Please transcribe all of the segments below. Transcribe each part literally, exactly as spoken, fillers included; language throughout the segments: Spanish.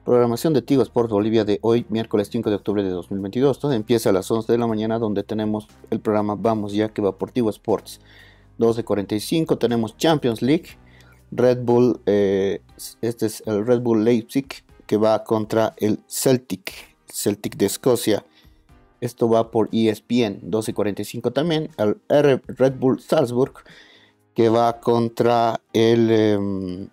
Programación de Tigo Sports Bolivia de hoy, miércoles cinco de octubre de dos mil veintidós. Todo empieza a las once de la mañana, donde tenemos el programa Vamos Ya, que va por Tigo Sports. doce cuarenta y cinco tenemos Champions League. Red Bull, eh, este es el Red Bull Leipzig, que va contra el Celtic, Celtic de Escocia. Esto va por E S P N. doce cuarenta y cinco también el R Red Bull Salzburg, que va contra el eh,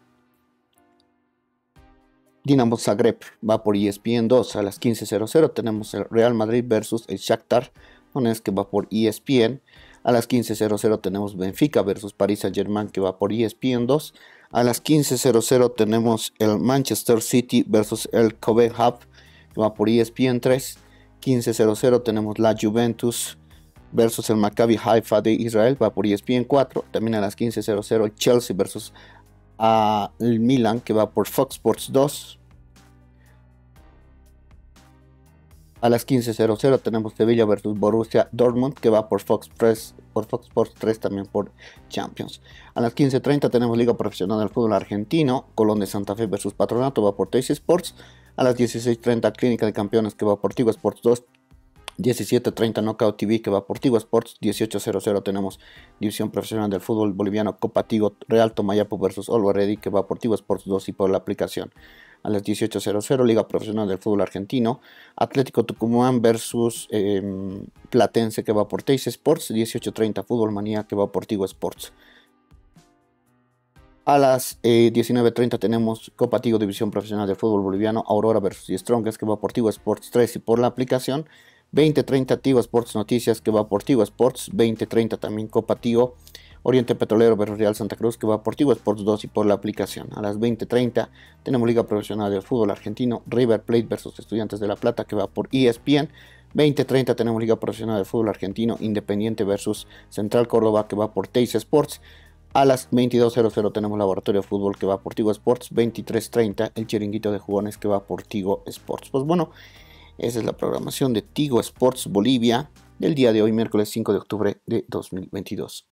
Dinamo Zagreb, va por E S P N dos. A las quince cero cero tenemos el Real Madrid versus el Shakhtar Donetsk, que va por E S P N. A las quince cero cero tenemos Benfica versus Paris Saint-Germain, que va por E S P N dos. A las quince cero cero tenemos el Manchester City versus el Copenhagen, que va por E S P N tres. quince cero cero tenemos la Juventus versus el Maccabi Haifa de Israel, va por E S P N cuatro. También a las quince cero cero el Chelsea versus a el Milan, que va por Fox Sports dos. A las quince cero cero tenemos Sevilla versus Borussia Dortmund, que va por Fox, tres, por Fox Sports tres, también por Champions. A las quince treinta tenemos Liga Profesional del Fútbol Argentino, Colón de Santa Fe versus Patronato, va por Teis Sports. A las dieciséis treinta Clínica de Campeones, que va por Tigo Sports dos. diecisiete treinta Knockout T V, que va por Tigo Sports. dieciocho cero cero tenemos División Profesional del Fútbol Boliviano, Copa Tigo, Real Tomayapo versus Always Ready, que va por Tigo Sports dos y por la aplicación. A las dieciocho cero cero Liga Profesional del Fútbol Argentino, Atlético Tucumán versus eh, Platense, que va por Teis Sports. dieciocho treinta Fútbol Manía, que va por Tigo Sports. A las eh, diecinueve treinta tenemos Copa Tigo División Profesional del Fútbol Boliviano, Aurora versus The Strongest, que va por Tigo Sports tres y por la aplicación. veinte treinta Tigo Sports Noticias, que va por Tigo Sports. veinte treinta también Copa Tigo Oriente Petrolero versus Real Santa Cruz, que va por Tigo Sports dos y por la aplicación. A las veinte treinta tenemos Liga Profesional del Fútbol Argentino, River Plate versus Estudiantes de La Plata, que va por E S P N. veinte treinta tenemos Liga Profesional del Fútbol Argentino, Independiente versus Central Córdoba, que va por Teis Sports. A las veintidós cero cero tenemos Laboratorio de Fútbol, que va por Tigo Sports. veintitrés treinta el Chiringuito de Jugones, que va por Tigo Sports. Pues bueno, esa es la programación de Tigo Sports Bolivia del día de hoy, miércoles cinco de octubre de dos mil veintidós.